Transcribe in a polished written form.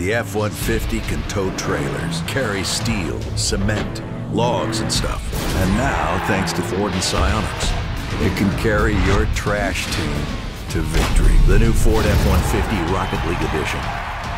The F-150 can tow trailers, carry steel, cement, logs and stuff. And now, thanks to Ford and Psionics, it can carry your trash team to victory. The new Ford F-150 Rocket League Edition.